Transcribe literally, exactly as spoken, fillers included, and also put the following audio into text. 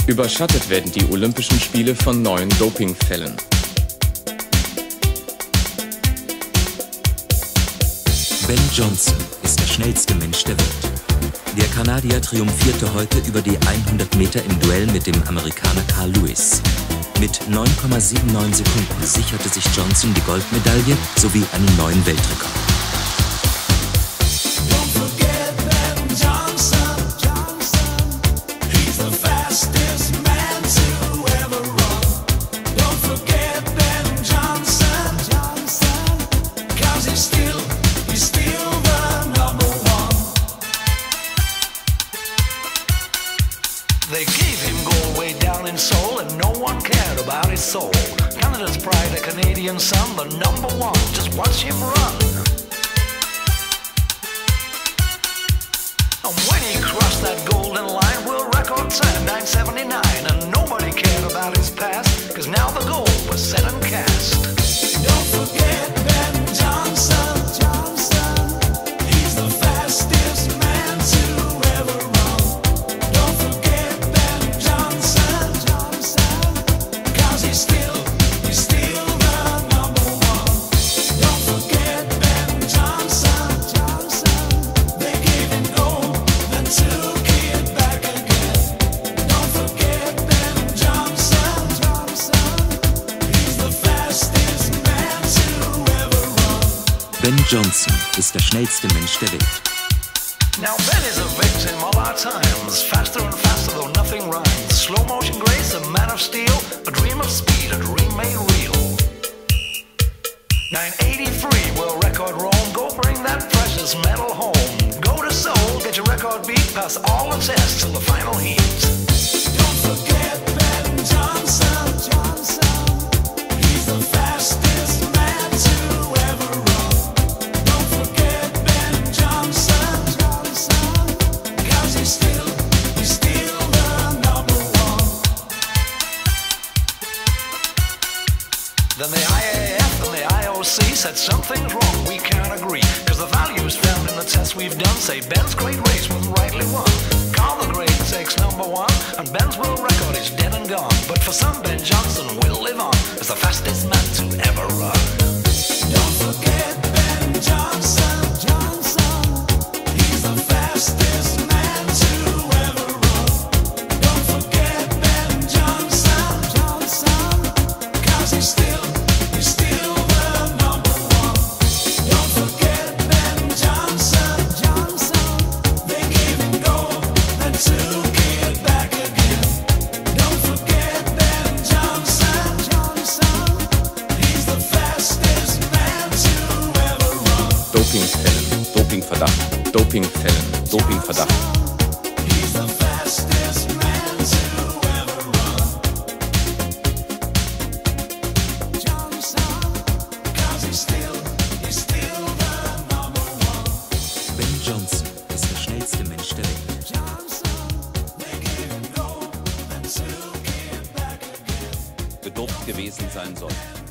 Überschattet werden die Olympischen Spiele von neuen Dopingfällen. Ben Johnson ist der schnellste Mensch der Welt. Der Kanadier triumphierte heute über die hundert Meter im Duell mit dem Amerikaner Carl Lewis. Mit neun Komma neunundsiebzig Sekunden sicherte sich Johnson die Goldmedaille sowie einen neuen Weltrekord. They gave him gold way down in Seoul, and no one cared about his soul. Canada's pride, a Canadian son, the number one. Just watch him run. And when he crossed that golden line, world record time nine seventy-nine, and nobody cared about his past, cause now the goal was set and cast. Don't forget Ben Johnson, Johnson. He's the fastest man to ever run. Don't forget Ben Johnson, Johnson. Cause he's still, he's still the number one. Don't forget Ben Johnson, Johnson. They gave him gold, then took it back again. Don't forget Ben Johnson, Johnson. He's the fastest man to ever run. Ben Johnson ist der schnellste Mensch der Welt. Now Ben is a victim of our times. Faster and faster though nothing rhymes. Slow motion grace, a man of steel. A dream of speed, a dream made real. nine eighty-three, world record Rome. Go bring that precious medal home. Go to Seoul, get your record beat. Pass all the tests till the final heat. Don't forget Ben Johnson, Johnson. He's the fastest man to ever run. Don't forget Ben Johnson, Johnson. Cause he's still, he's still the number one. Then the I A F and the I O C said something's wrong, we can't agree. Cause the values found in the tests we've done say Ben's great race was rightly won. Carl the Great takes number one, and Ben's world record is dead and gone. But for some, Ben Johnson will live on as the fastest man to ever run. Don't forget Ben Johnson, Johnson. He's the fastest man to ever run. Don't forget Ben Johnson, Johnson. Cause he's still, he's still the number one. Don't forget Ben Johnson, Johnson. They gave him gold and took it back again. Don't forget Ben Johnson, Johnson. He's the fastest man to ever run. Dopingfällen, Dopingverdacht, Dopingfällen, Dopingverdacht. He's the fastest man to ever run. Johnson, cause he's still, he's still the number one. Ben Johnson ist der schnellste Mensch der Welt. Johnson, they gave him gold and took it back again. Gedopt gewesen sein soll.